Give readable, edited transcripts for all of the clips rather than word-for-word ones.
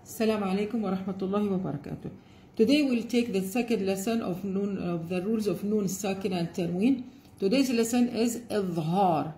Assalamu alaikum wa rahmatullahi wa barakatuh. Today we'll take the second lesson of the rules of Noon Sakin and Tanween. Today's lesson is Idhar.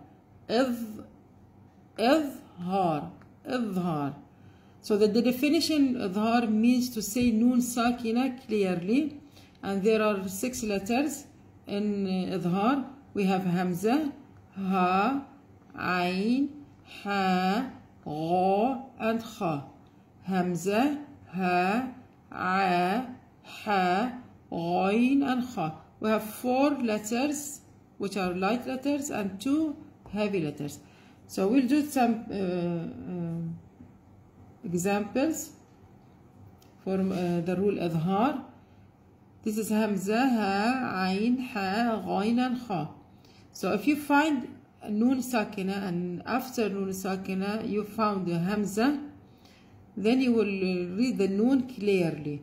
Idhar. So the definition Idhar means to say Noon Sakina clearly, and there are 6 letters in Idhar. We have Hamza, Ha, Ain, Ha, Gha and Kha. Hamza, Ha, A, Ha, Ghain and Kha. We have 4 letters which are light letters and 2 heavy letters. So we'll do some examples for the rule Idhar. This is Hamza, Ha, Ain, Ha, Ghain and Kha. So if you find Noon Sakina and after Noon Sakina you found the Hamza, then you will read the Noon clearly.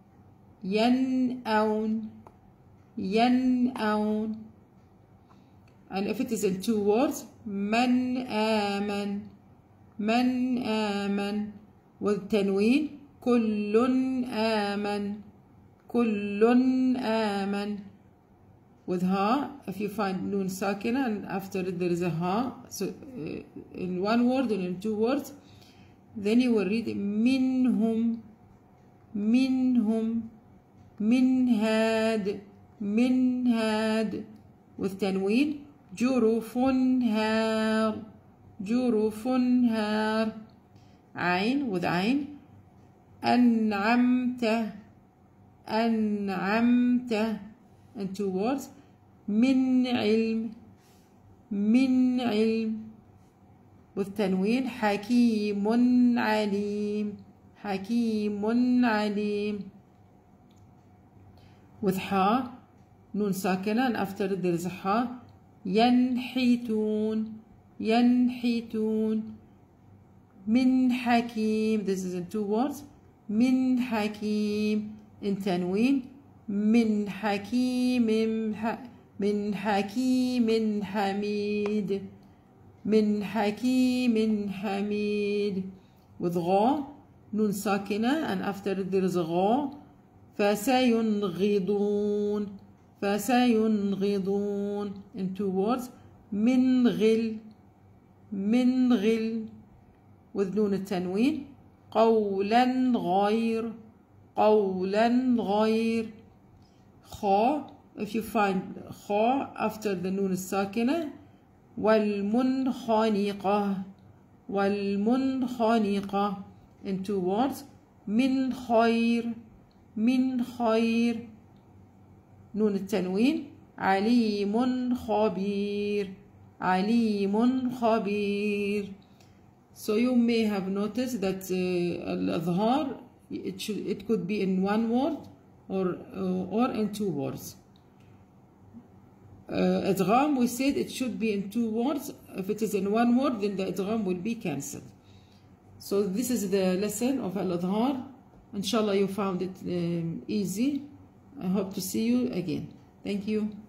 Yan'aun, Yan'aun. And if it is in 2 words, Man aman, Man aman. With Tanween, Kullun aman, Kullun aman. With Ha, if you find Noon Sakina and after it there is a Ha, so in 1 word and in 2 words, then you will read Minhum, Minhum, Minhad, Minhad. With Tanween, Jurufun Har, Jurufun Har. Ain, with Ain, An'amta, An'amta. In 2 words, Min ilm, Min ilm. With Tanween, Hakimun alim, Hakimun alim. With Ha, Noon Sakina, and after there is a Ha, Yanhitun, Yanhitun. Min Hakim, this is in 2 words, Min Hakim. In Tanween, Min Hakimin, Min Hakimin Hamid, Min Hakimin Hamid. With Gha, Noon Sakina, and after there is a Gha, Fasayunghidun, Fasayunghidun. In 2 words, Min Ghil, Min Ghil. With Noon Tanween, Qawlan Ghayr, Qawlan Ghayr. Kha, if you find Kha after the Noon Sakina, Walmunkhaniqah, Walmunkhaniqah. In 2 words, Min Khayr, Min Khayr. Noon Tanween, Alimun Khabir, Alimun Khabir. So you may have noticed that Al-Idhar, it could be in 1 word or in 2 words. Idgham, we said it should be in 2 words. If it is in 1 word, then the idgham will be cancelled. So this is the lesson of Al-Idhar. Inshallah you found it easy. I hope to see you again. Thank you.